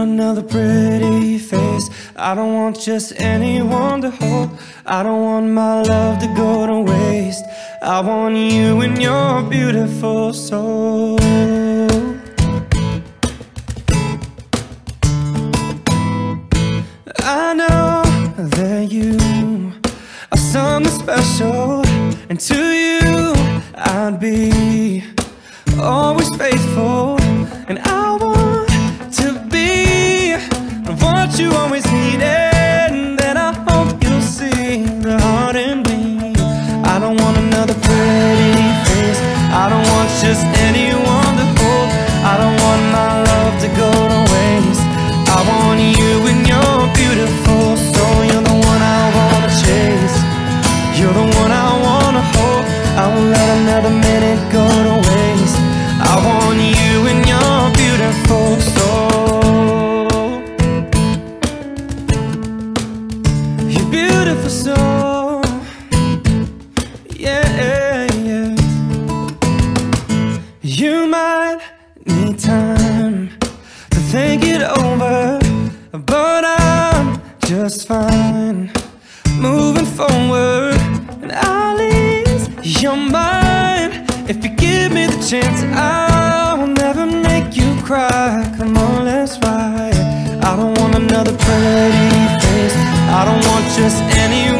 want another pretty face. I don't want just anyone to hold. I don't want my love to go to waste. I want you and your beautiful soul. I know that you are something special, and to you I'd be always faithful. And I want to be what you always needed, and then I hope you'll see the heart in me. I don't want another pretty face. I don't want just anyone to hold. I don't want my love to go to waste. I want you and your beautiful soul. You're the one I wanna chase. You're the one I wanna hold. I won't let another minute go to waste. I want you and your beautiful soul. Your beautiful soul. Yeah, yeah. You might need time to think it over, but I'm just fine moving forward. And I'll ease your mind if you give me the chance. I will never make you cry. Come on, let's ride. I don't want another pretty face. I don't want just any